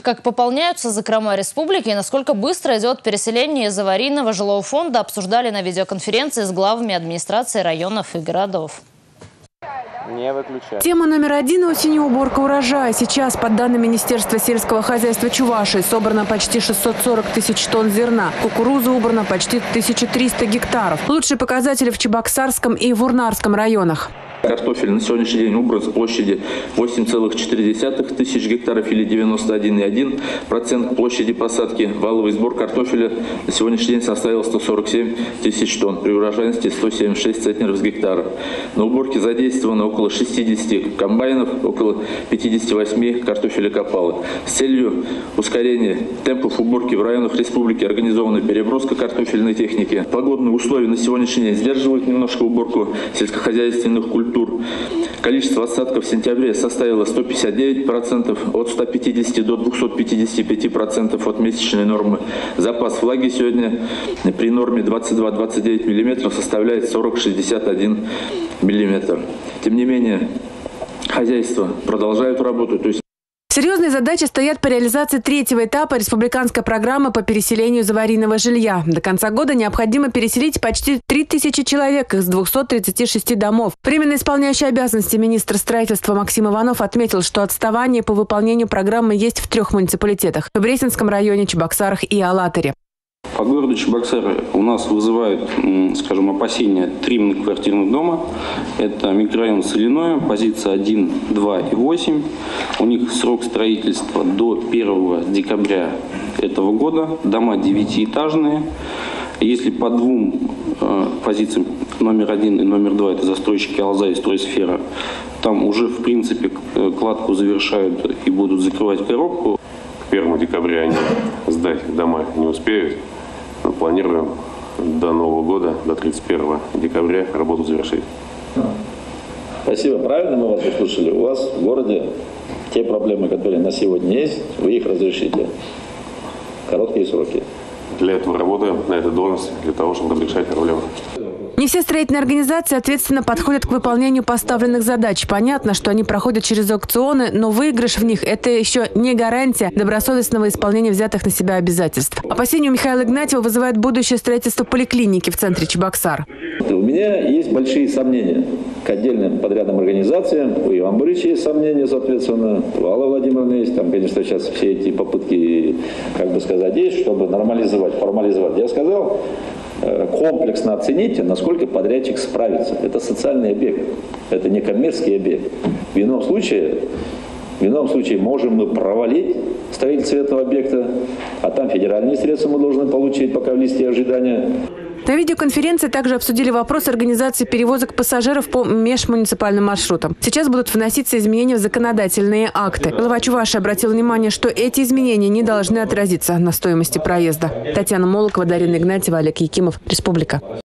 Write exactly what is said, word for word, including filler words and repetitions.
Как пополняются закрома республики и насколько быстро идет переселение из аварийного жилого фонда, обсуждали на видеоконференции с главами администрации районов и городов. Не выключать. Тема номер один – осенью уборка урожая. Сейчас, по данным Министерства сельского хозяйства Чувашии, собрано почти шестьсот сорок тысяч тонн зерна. Кукуруза убрана почти тысяча триста гектаров. Лучшие показатели в Чебоксарском и Вурнарском районах. Картофель на сегодняшний день убран с площади восемь целых четыре десятых тысяч гектаров или девяносто один целых один десятых процента площади посадки. Валовый сбор картофеля на сегодняшний день составил сто сорок семь тысяч тонн при урожайности сто семьдесят шесть центнеров с гектара. На уборке задействовано около шестидесяти комбайнов, около пятидесяти восьми картофелекопалок. С целью ускорения темпов уборки в районах республики организована переброска картофельной техники. Погодные условия на сегодняшний день сдерживают немножко уборку сельскохозяйственных культур. Количество осадков в сентябре составило сто пятьдесят девять процентов, от ста пятидесяти до двухсот пятидесяти пяти процентов от месячной нормы. Запас влаги сегодня при норме двадцать два — двадцать девять миллиметров составляет сорок — шестьдесят один миллиметр. Тем не менее, хозяйства продолжают работу. То есть Серьезные задачи стоят по реализации третьего этапа республиканской программы по переселению из аварийного жилья. До конца года необходимо переселить почти три тысячи человек из двухсот тридцати шести домов. Временно исполняющий обязанности министр строительства Максим Иванов отметил, что отставание по выполнению программы есть в трех муниципалитетах – в Бресенском районе, Чебоксарах и Алатыре. По городу Чебоксары у нас вызывают, скажем, опасения три многоквартирных дома. Это микрорайон Соляное, позиция один, два и восемь. У них срок строительства до первого декабря этого года. Дома девятиэтажные. Если по двум э, позициям, номер один и номер два, это застройщики Алза и Стройсфера, там уже, в принципе, кладку завершают и будут закрывать коробку. К первому декабря они сдать дома не успеют. Мы планируем до Нового года, до тридцать первого декабря работу завершить. Спасибо. Правильно мы вас услышали? У вас в городе те проблемы, которые на сегодня есть, вы их разрешите. Короткие сроки. Для этого работаем на этой должности, для того, чтобы разрешать проблемы. Не все строительные организации ответственно подходят к выполнению поставленных задач. Понятно, что они проходят через аукционы, но выигрыш в них – это еще не гарантия добросовестного исполнения взятых на себя обязательств. Опасения у Михаила Игнатьева вызывает будущее строительство поликлиники в центре Чебоксар. У меня есть большие сомнения к отдельным подрядным организациям. У Ивана Борисовича есть сомнения, соответственно. У Аллы Владимировны есть. Там, конечно, сейчас все эти попытки, как бы сказать, есть, чтобы нормализовать, формализовать. Я сказал, комплексно оцените, насколько подрядчик справится. Это социальный объект, это не коммерческий объект. В ином случае, в ином случае можем мы провалить строительство этого объекта, а там федеральные средства мы должны получить пока в листе ожидания. На видеоконференции также обсудили вопрос организации перевозок пассажиров по межмуниципальным маршрутам. Сейчас будут вноситься изменения в законодательные акты. Глава Чувашии обратил внимание, что эти изменения не должны отразиться на стоимости проезда. Татьяна Молокова, Дарина Игнатьева, Олег Якимов. Республика.